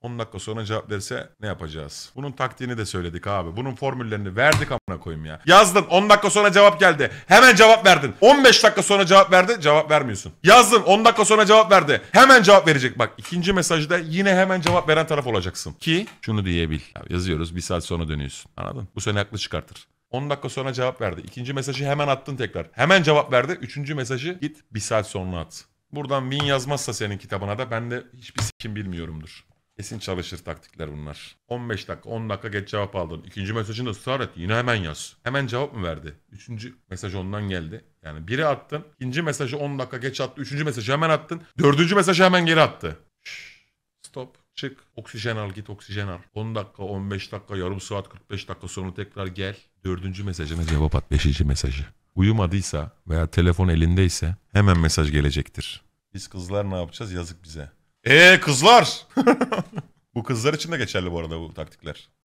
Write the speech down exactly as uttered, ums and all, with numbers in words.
on dakika sonra cevap verirse ne yapacağız? Bunun taktiğini de söyledik abi. Bunun formüllerini verdik amına koyayım ya. Yazdın on dakika sonra cevap geldi. Hemen cevap verdin. on beş dakika sonra cevap verdi. Cevap vermiyorsun. Yazdın on dakika sonra cevap verdi. Hemen cevap verecek. Bak ikinci mesajda yine hemen cevap veren taraf olacaksın. Ki şunu diyebil. Ya yazıyoruz bir saat sonra dönüyorsun. Anladın? Bu seni haklı çıkartır. on dakika sonra cevap verdi. İkinci mesajı hemen attın tekrar. Hemen cevap verdi. Üçüncü mesajı git bir saat sonra at. Buradan win yazmazsa senin kitabına da ben de hiçbir sikim bilmiyorumdur. Kesin çalışır taktikler bunlar. on beş dakika on dakika geç cevap aldın. İkinci mesajını ısrar et. Yine hemen yaz. Hemen cevap mı verdi? Üçüncü mesaj ondan geldi. Yani biri attın. İkinci mesajı on dakika geç attı. Üçüncü mesajı hemen attın. Dördüncü mesajı hemen geri attı. Şşş, stop. Çık. Oksijen al git oksijen al. on dakika on beş dakika yarım saat kırk beş dakika sonra tekrar gel. Dördüncü mesajına cevap at. Beşinci mesajı. Uyumadıysa veya telefon elindeyse hemen mesaj gelecektir. Biz kızlar ne yapacağız? Yazık bize. Eee kızlar! Bu kızlar için de geçerli bu arada bu taktikler.